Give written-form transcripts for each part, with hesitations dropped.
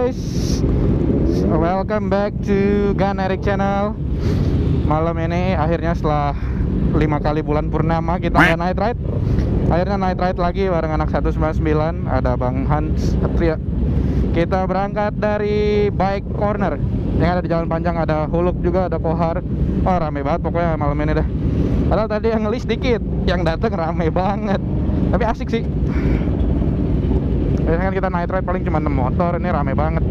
guys, welcome back to Gun Eric Channel. Malam ini akhirnya setelah 5 kali bulan purnama kita nggak night ride. Akhirnya night ride lagi bareng anak 199. Ada Bang Hans Satria. Kita berangkat dari Bike Corner yang ada di Jalan Panjang. Ada Huluk juga, ada Kohar. Oh rame banget pokoknya malam ini dah. Padahal tadi yang ngelis dikit, yang dateng rame banget. Tapi asik sih. Biasanya kan kita night ride paling cuma 6 motor, ini rame banget.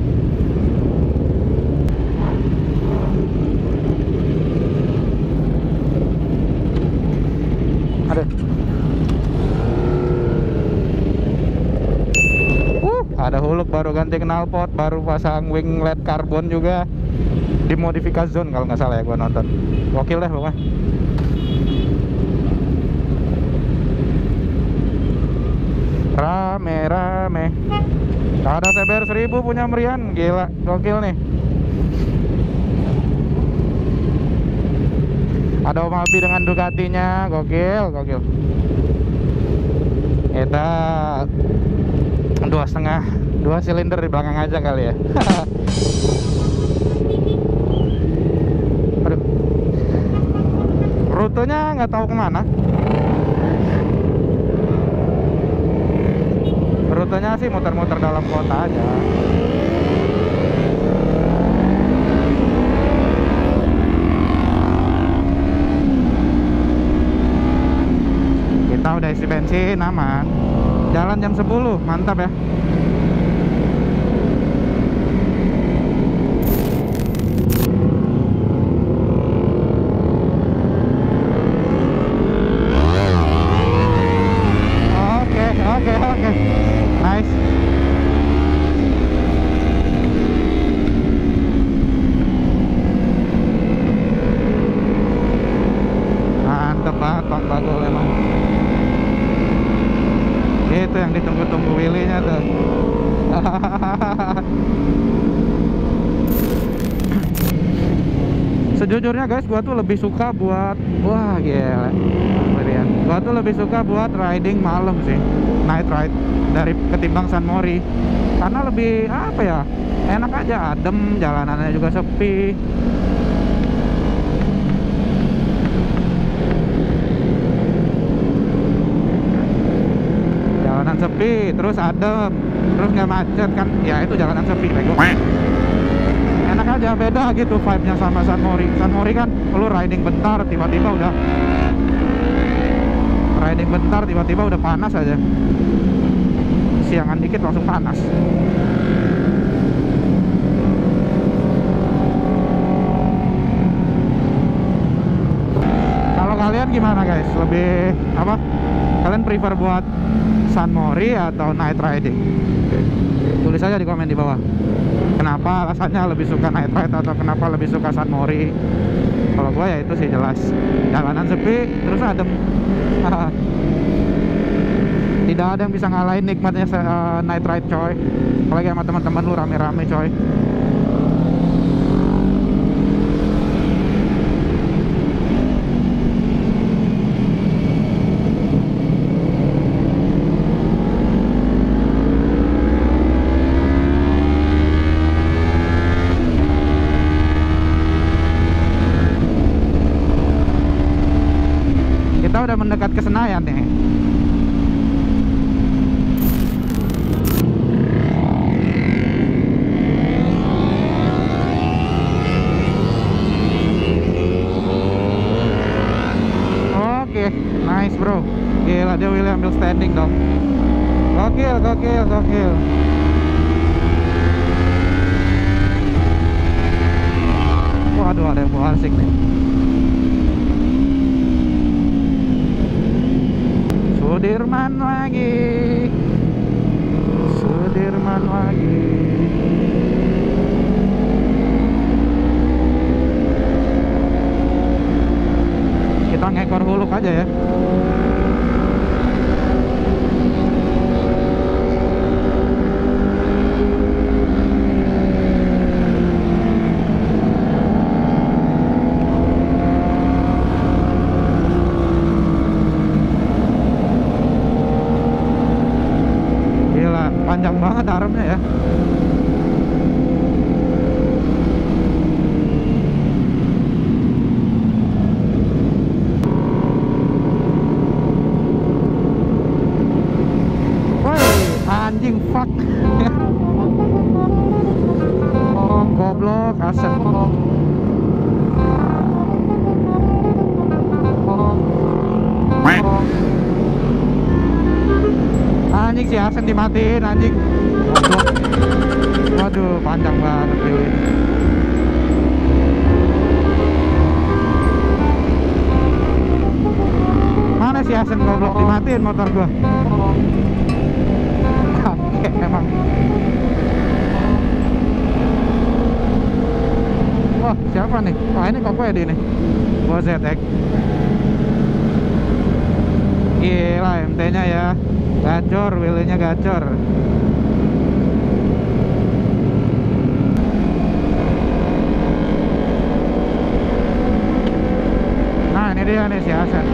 Ada Huluk baru ganti knalpot, baru pasang wing LED karbon juga di modifikasi zone kalau nggak salah ya gua nonton. Gokil deh pokoknya. Rame. Ada CBR 1000 punya Merian, gila, gokil nih. Ada Om Abi dengan Ducatinya, gokil. Kita 2 silinder di belakang aja kali ya. Aduh. Rutenya nggak tahu kemana. Rutenya sih muter-muter dalam kota aja. Kita udah isi bensin, aman. Jalan jam 10, mantap ya. Oke. Nice. Mantap banget Pak Bagul emang. Itu yang ditunggu-tunggu Willy-nya tuh. Sejujurnya guys, gua tuh lebih suka buat gua tuh lebih suka buat riding malam sih, night ride, dari ketimbang San Mori. Karena lebih apa ya, enak aja, adem, jalanannya juga sepi. Jalanan sepi, terus adem, terus nggak macet kan, ya itu jalanan sepi bego. Enak aja, beda gitu vibe-nya sama San Mori. San Mori kan lu riding bentar tiba-tiba udah panas aja. Siangan dikit langsung panas. Kalau kalian gimana guys? Lebih apa? Kalian prefer buat San Mori atau night riding? Tulis aja di komen di bawah. Kenapa alasannya lebih suka night ride atau kenapa lebih suka San Mori? Kalau gua ya itu sih jelas, jalanan sepi terus adem. Tidak ada yang bisa ngalahin nikmatnya night ride coy. Apalagi sama teman-teman lu rame-rame coy. Kita udah mendekat ke Senayan nih. Oke, nice bro. Gila, dia Willy ambil standing dong. Gokil. Waduh, ada yang mau asik nih. Sudirman lagi. Kita ngekor Huluk aja ya. panjang banget armnya ya. anjing, fuck. Goblok, asem. Anjing, si Asen dimatiin anjing. Goblok. Waduh, panjang banget ini. Mana si Asen goblok, dimatiin motor gua. Oke, emang. Wah, siapa nih? Wah, ini kok Edi nih. Gua ZX. Gila MT-nya ya. Gacor, wheelnya gacor. Nah, ini dia nih si Hasan.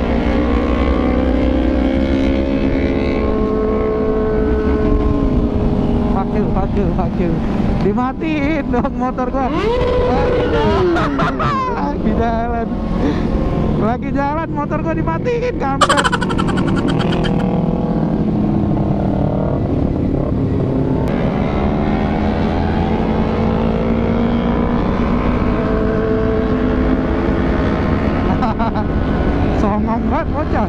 Fuck you. Dimatiin dong motor gua. Lagi jalan motor gua dimatiin, kampret. Songong banget bocah.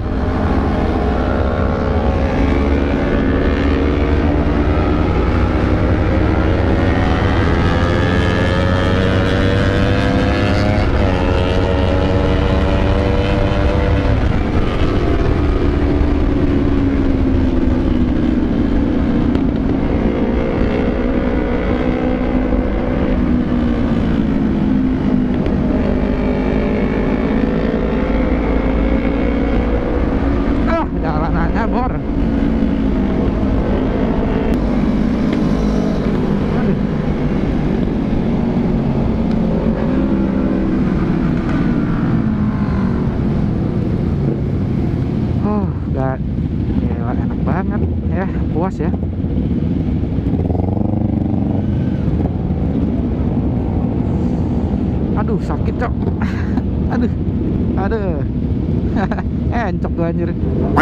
Gila, enak banget ya, puas ya. Aduh, sakit cok. Aduh encok gua anjir.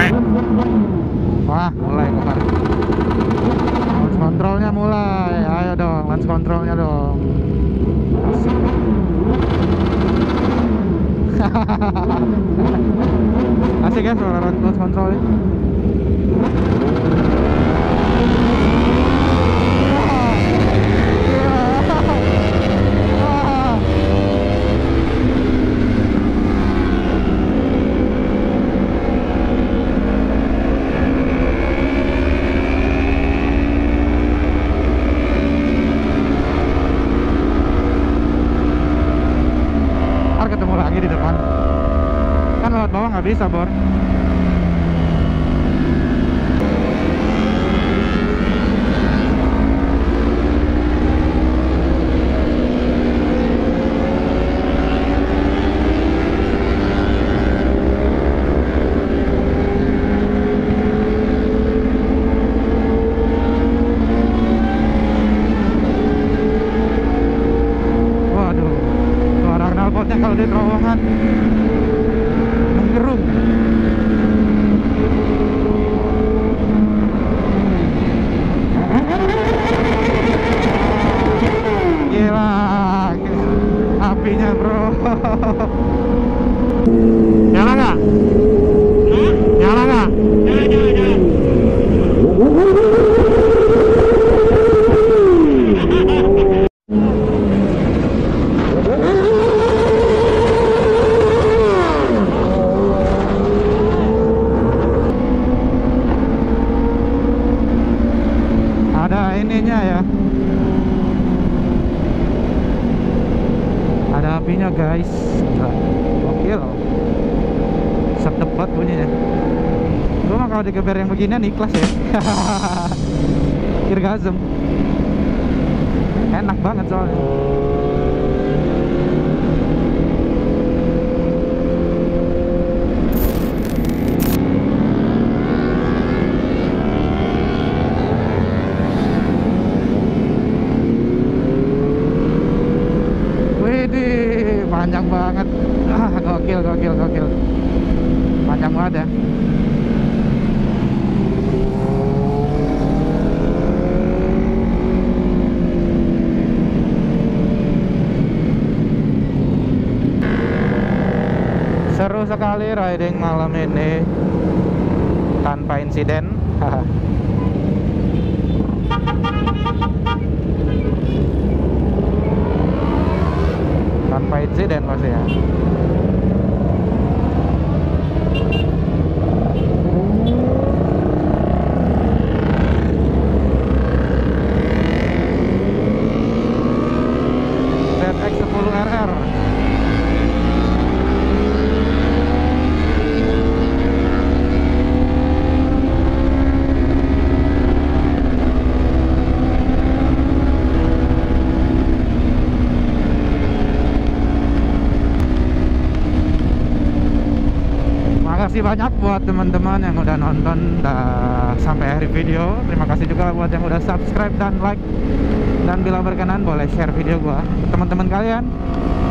Wah, mulai kemarin. Launch controlnya mulai. Ayo dong, launch controlnya dong. Asik ya suara launch controlnya. Ketemu lagi di depan kan, lewat bawah nggak bisa Bor. Kalau di terowongan menggerung. Gila, apinya bro. Nyala nggak? Nyala nggak? Ininya ya, ada apinya guys. Gokil, sedep banget bunyinya. Gue mah kalau digeber yang beginian ikhlas ya. Irgasm enak banget soalnya. Panjang banget. Gokil. Panjang banget ya. sekali riding malam ini tanpa insiden. Tanpa insiden pasti ya. ZX10RR. Makasih banyak buat teman-teman yang udah nonton sampai akhir video. Terima kasih juga buat yang udah subscribe dan like. Dan bila berkenan boleh share video gua ke teman-teman kalian.